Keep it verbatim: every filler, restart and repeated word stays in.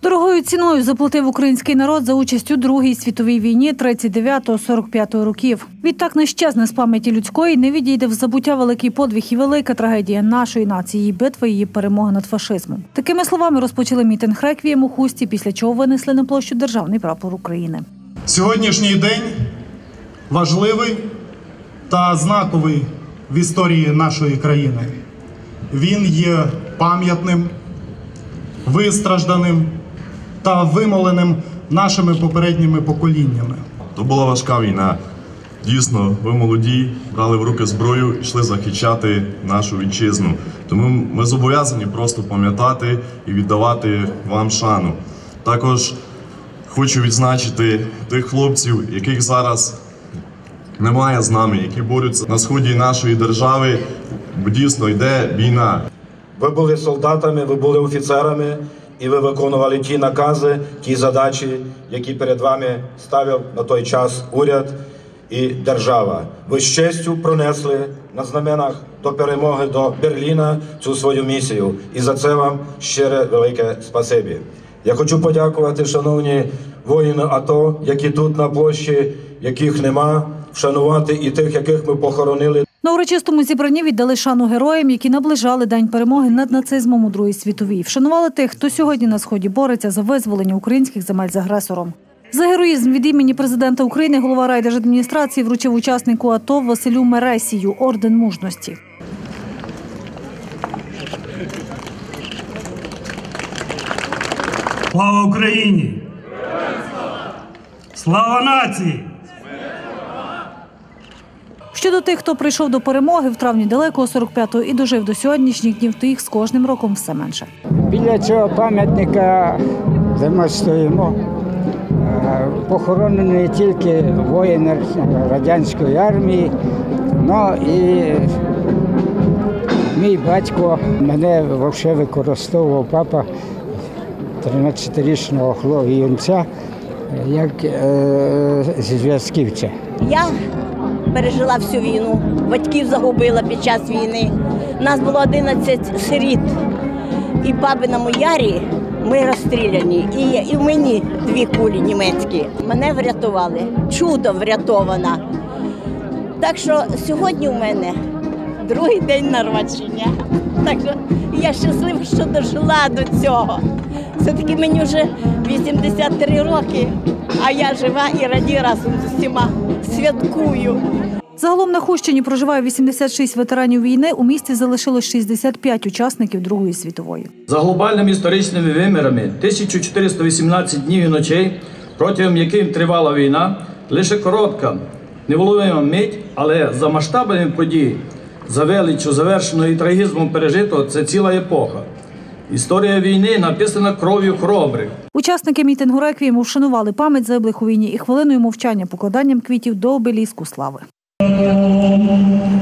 Дорогою ціною заплатив український народ за участь у Другій світовій війні тридцять дев'ятого - сорок п'ятого років. Відтак не щезне з пам'яті людської, не відійде в забуття великий подвиг і велика трагедія нашої нації, її битва, її перемога над фашизмом. Такими словами розпочали мітинг реквієм у Хусті, після чого винесли на площу державний прапор України. Сьогоднішній день важливий та знаковий в історії нашої країни. Він є пам'ятним, вистражданим та вимоленим нашими попередніми поколіннями. То була важка війна. Дійсно, ви молоді, брали в руки зброю, йшли захищати нашу вітчизну. Тому ми зобов'язані просто пам'ятати і віддавати вам шану. Також хочу відзначити тих хлопців, яких зараз немає з нами, які борються на сході нашої держави, бо дійсно йде війна. Ви були солдатами, ви були офіцерами, і ви виконували ті накази, ті задачі, які перед вами ставив на той час уряд і держава. Ви з честю пронесли на знаменах до перемоги до Берліна цю свою місію. І за це вам щире велике спасибі. Я хочу подякувати, шановні воїни АТО, які тут на площі, яких нема, вшанувати і тих, яких ми похоронили. На урочистому зібранні віддали шану героям, які наближали День перемоги над нацизмом у Другій світовій. Вшанували тих, хто сьогодні на Сході бореться за визволення українських земель з агресором. За героїзм від імені президента України голова райдержадміністрації вручив учаснику АТО Василю Мересію орден мужності. Слава Україні! Слава нації! Щодо тих, хто прийшов до перемоги в травні далекого сорок п'ятого і дожив до сьогоднішніх днів, то їх з кожним роком все менше. Біля цього пам'ятника, де ми стоїмо, похоронені не тільки воїни радянської армії, але і мій батько мене взагалі використовував, папа тринадцятирічного хлопця, як е, зв'язківця. Я пережила всю війну, батьків загубила під час війни. Нас було одинадцять сиріт. І в Бабиному Ярі ми розстріляні. І, і в мені дві кулі німецькі. Мене врятували, чудом врятована. Так що сьогодні у мене другий день народження. Так що я щаслива, що дожила до цього. Все-таки мені вже вісімдесят три роки, а я жива і радію разом з усіма. Святкую. Загалом на Хустині проживає вісімдесят шість ветеранів війни, у місті залишилось шістдесят п'ять учасників Другої світової. За глобальними історичними вимірами тисяча чотириста вісімнадцять днів і ночей, протягом яких тривала війна, лише коротка, невловима мить, але за масштабами подій, за величчю завершеного і трагізмом пережитого – це ціла епоха. Історія війни написана кров'ю хоробрих. Учасники мітингу реквієму вшанували пам'ять загиблих у війні і хвилиною мовчання покладанням квітів до обеліску слави.